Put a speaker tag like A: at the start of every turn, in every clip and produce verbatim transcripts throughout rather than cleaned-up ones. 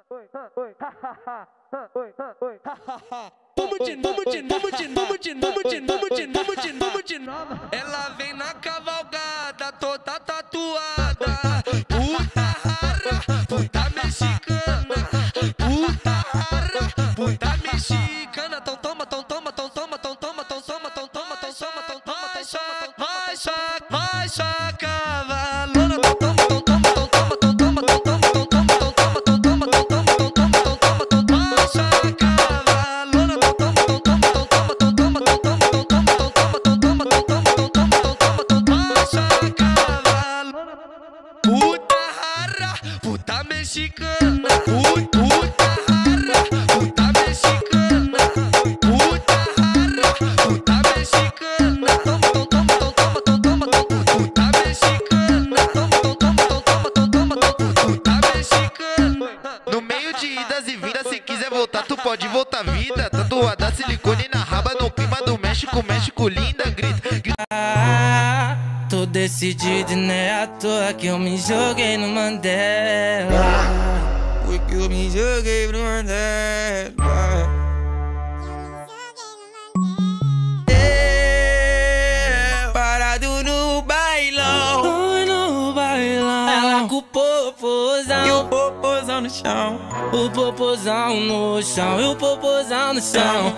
A: Vamos de, vamos de, vamos de, vamos de, vamos de, vamos de, vamos de, vamos de nova. Ela vem na cavalgada, toda tatuada. Puta rara, puta mexicana. Puta rara, puta mexicana. Tão toma, tão toma, tão toma, tão toma, tão toma, tão toma, tão toma, tão toma, tão toma, vai só, vai só cavalona. Tão toma, tão toma, tão toma, tão toma, tão toma, tão toma, tão toma, tão toma, tão toma, tão toma, tão toma, tão toma, vai só cavalona. Tão toma, tão toma, tão toma, tão toma, tão toma, tão toma, tão toma, tão toma, tão toma, tão toma, tão toma, tão toma, vai só cavalona. Puta rara, puta mexicana. Puta rara, puta mexicana. Puta rara, puta mexicana. Toma, tão toma, tão toma, tão toma, tão puta mexicana. Toma, tão toma, tão toma, tão toma, tão puta mexicana.
B: No meio de idas e vindas, se quiser voltar, tu pode voltar vida. Tatuada silicone na raba, no clima do México, México linda, grita, grita.
C: Ah, tô decidido e não é à toa que eu me joguei no Mandela. Foi que eu me joguei no Mandela. Eu, parado no bailão, fui no bailão. Ela com o popozão e o popozão no chão. O popozão no chão e o popozão no chão.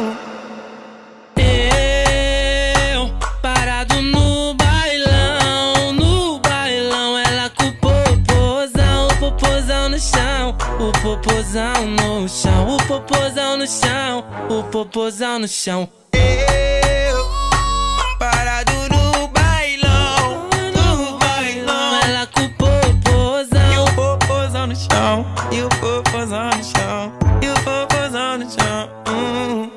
C: Eu, parado no bailão, no bailão. Ela com o popozão, o popozão no chão. O popozão no chão, o popozão no chão. O popozão no chão. Eu, parado no bailão, no bailão. Ela com o popozão e o popozão no chão. E o popozão no chão, e o popozão no chão. hum.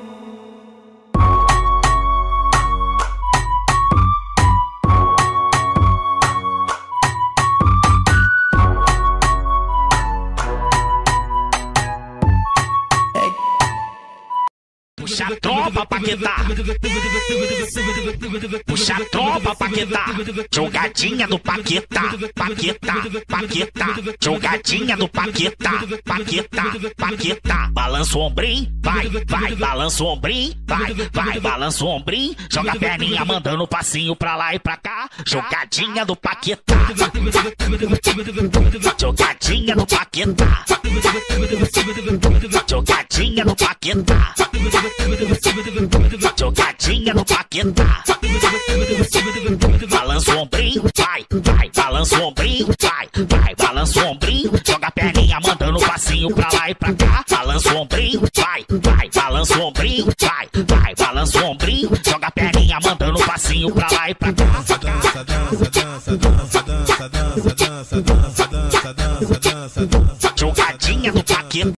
D: Puxa a tropa, Paquetá. Puxa a tropa, Paquetá. Jogadinha do Paquetá. Paquetá, Paquetá. Jogadinha do Paquetá. Paquetá, Paquetá. Balança o ombrinho, vai, vai. Balança o ombrinho, vai, vai. Balança o ombrinho. Joga a perninha mandando passinho pra lá e pra cá. Jogadinha do Paquetá. Jogadinha do Paquetá. Jogadinha do Paquetá. Jogadinha no Paquetá. Balança o ombrinho, vai, vai. Balança o ombrinho, vai, vai. Balança o ombrinho, joga a perninha mandando passinho pra lá e pra cá. Balança o ombrinho, vai, vai. Balança o ombrinho, vai, vai. Balança o ombrinho, joga a perninha mandando passinho pra lá e pra cá.
E: Dança, dança, dança, dança, dança, dança, dança, dança, dança, dança, dança, dança.
D: Jogadinha no Paquetá.